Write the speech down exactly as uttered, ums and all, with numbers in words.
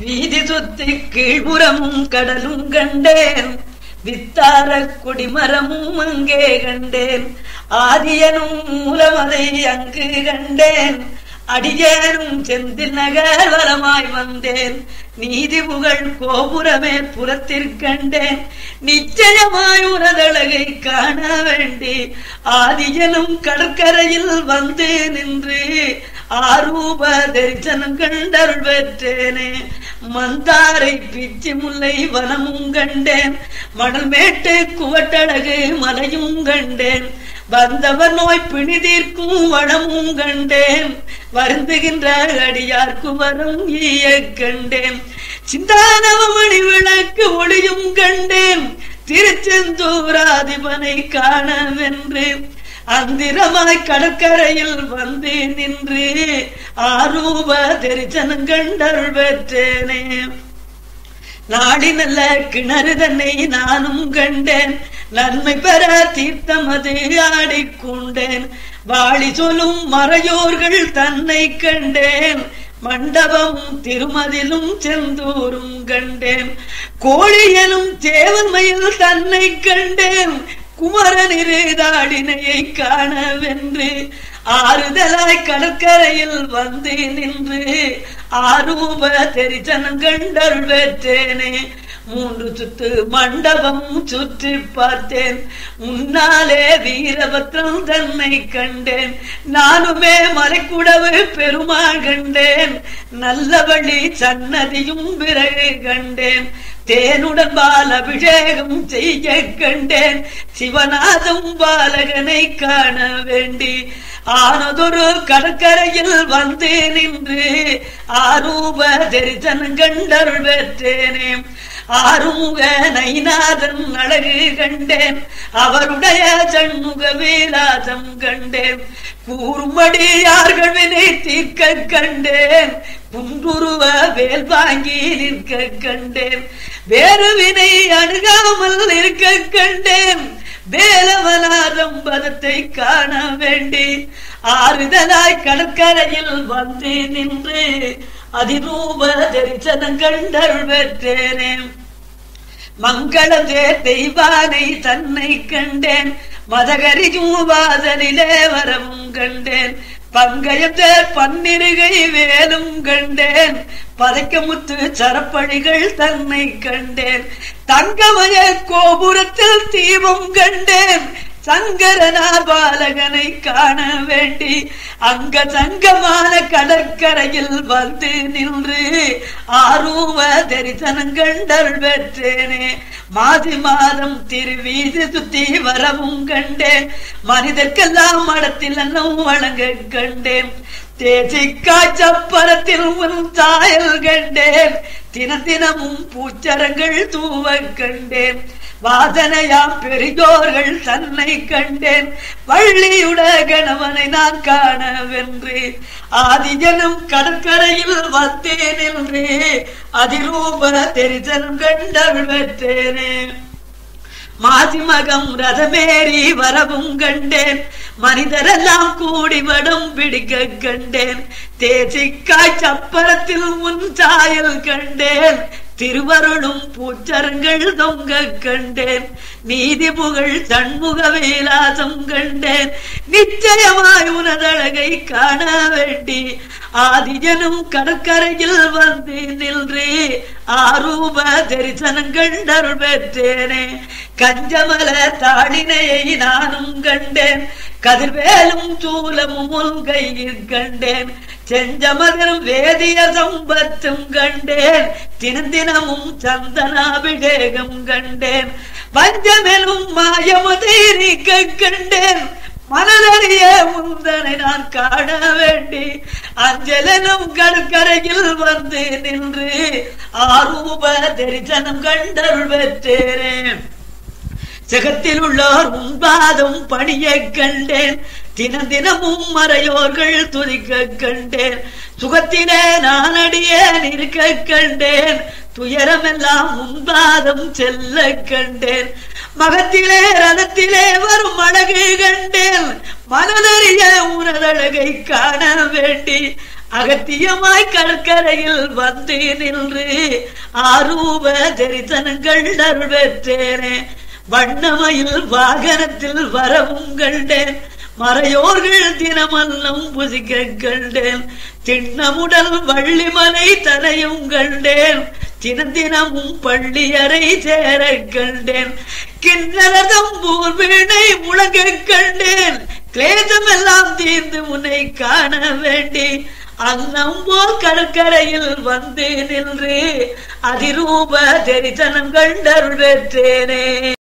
வீதி சுத்தி கீழ்புறமும் கடலும் கண்டேன், வித்தார கொடிமரமும் அங்கே கண்டேன், ஆதியனும் மூலமதை அங்கு கண்டேன், அடியேனும் செந்தில் நகர் வரமாய் வந்தேன், நீதி புகழ் கோபுரமே புறத்திற்கண்டேன், நிச்சயமாய் உனதழகை காண வேண்டி ஆதியனும் கடற்கரையில் வந்து நின்று ஆரூப தரிசனம் கண்டருள் பெற்றேனே. மந்தாரை பிச்சி முல்லை வனமும் கண்டேன், மணல் மேட்டு குவட்டழகு மலையும் கண்டேன், வந்தவர் நோய் பிணி தீர்க்கும் வளமும் கண்டேன், வருந்துகின்ற அடியார்க்கு வரும் ஈய கண்டேன், சிந்தானவமணி விளக்கு ஒளியும் கண்டேன், திருச்செந்தூராதிபனை காணவென்று அந்திரமாய் கடற்கரையில் வந்து நின்று ஆரூப தரிசனம் கண்டருள் பெற்றேனே. நாடி நல்ல கிணறு தன்னை நானும் கண்டேன், நன்மை பெற தீர்த்தமது ஆடிக்கொண்டேன், வாழி சொல்லும் மறையோர்கள் தன்னை கண்டேன், மண்டபமும் திருமதிலும் செந்தூரும் கண்டேன், கோழியனும் தேவன்மையில் தன்னை கண்டேன், குமரனிருதாடினையை காணவென்று ஆறுதலாய் கடற்கரையில் வந்து நின்று ஆரூப தரிசனம் கண்டருள் பெற்றேனே. மூன்று சுத்து மண்டபம் சுற்றி பார்த்தேன், முன்னாலே வீரபத்ரம் தன்னை கண்டேன், நானுமே மலைக்குடவு பெருமாள் கண்டேன், நல்லபடி சன்னதியும் பிறகு கண்டேன், தேனுடன் பால் அபிஷேகம் செய்ய கண்டேன், சிவநாதம் பாலகனை காண வேண்டி ஆனதொரு கடற்கரையில் வந்து நின்று ஆரூப தரிசனம் கண்டருள் பெற்றேனே. ஆறுமுக நைநாதன் அழகு கண்டேன், அவருடைய சண்முக விலாசம் கண்டேன், கூறும்படியார்கள் வினை தீர்க்க கண்டேன், குன்றுருவ வேல் வாங்கி நிற்க கண்டேன், வேறு வினை அணுகாமல் இருக்க கண்டேன், வேலவனாதம் பதத்தை காண வேண்டி ஆறுதலாய் கடற்கரையில் வந்து நின்று அதிரூப தரிசனம் கண்டருள் பெற்றேனே. மங்களதே தெய்வானை தன்னை கண்டேன், மதகரி ஜூவாதனிலே வரவும் கண்டேன், பங்கயத்தே பன்னிருகை வேலும் கண்டேன், பதைக்கமுத்து சரப்படிகள் தன்னை கண்டேன், தங்கமய கோபுரத்தில் தீபம் கண்டேன், சங்கரனார் பாலகனை காண வேண்டி அங்க சங்கமான கடற்கரையில் வந்து நின்று ஆரூப தரிசனம் கண்டருள் பெற்றேனே. மாதி மாதம் திருவீதி சுத்தி வரவும் கண்டேன், மனிதர்க்கெல்லாம் மடத்தில் எல்லாம் வழங்க கண்டேன், தேசிக்காய் சப்பரத்தில் உன் சாயல் கண்டேன், தின தினமும் பூச்சரங்கள் தூவ கண்டேன், வாதனையாம் பெரியோர்கள் தன்னை கண்டேன், வள்ளியுட கணவனை நான் காணவென்று ஆதியனும் கடற்கரையில் வந்தேன் என்று அதிரூப தரிசனம் கண்டருள் பெற்றேனே. மாதிமகம் ரதமேறி வரவும் கண்டேன், மனிதரெல்லாம் கூடி வடம் பிடிக்க கண்டேன், தேசிக்காய் சப்பரத்தில் உன் சாயல் கண்டேன், திருவருளும் பூச்சரங்கள் தொங்க கண்டேன், நீதி புகழ் சண்முக விலாசம் கண்டேன், நிச்சயமாய் உனதழகை காண வேண்டி ஆதியனும் கடற்கரையில் வந்து நின்று ஆரூப தரிசனம் கண்டருள் பெற்றேனே. கஞ்சமல தாளினையை நானும் கண்டேன், கதிர்வேலும் சூலமும் உன் கையில் கண்டேன், செஞ்சமதரும் வேதிய சம்பத்தும் கண்டேன், தினம் தினமும் சந்தனாபிஷேகம் கண்டேன், பஞ்சமெலும் மாயமுதை நீக்க கண்டேன், மனதறிய முந்தனை நான் காண வேண்டி அஞ்சலனும் கடற்கரையில் வந்து நின்று ஆரூப தரிசனம் கண்டருள் பெற்றேன். ஜகத்தில் உள்ளோர் உன்பாதம் பணிய கண்டேன், தினம் தினமும் மறையோர்கள் துதிக்க கண்டேன், சுகத்திலே நான் அடிய நிற்க கண்டேன், துயரமெல்லாம் உன்பாதம் செல்ல கண்டேன், மகத்திலே ரதத்திலே வரும் அழகு கண்டேன், மனதறிய உனதழகை காண வேண்டி அகத்தியமாய் கடற்கரையில் வந்து நின்று ஆரூப தரிசனங்கள் அருள் பெற்றேனே. வண்ணமயில் வாகனத்தில் வரவும் கண்டேன், மறையோர்கள் தினமல்லம் புசிக்க கண்டேன். திண்ணமுடல் வள்ளிமலை தனையும் கண்டேன், தினம் தினமும் பள்ளியறை சேர கண்டேன். கிண்ணரதம் பூர் வீணை முழங்க கண்டேன், கிளேசம் எல்லாம் தீர்ந்து உன்னை காண வேண்டி அன்னம் போல் கடற்கரையில் வந்து நின்று அதிரூப தரிசனம் கண்டருள் பெற்றேனே.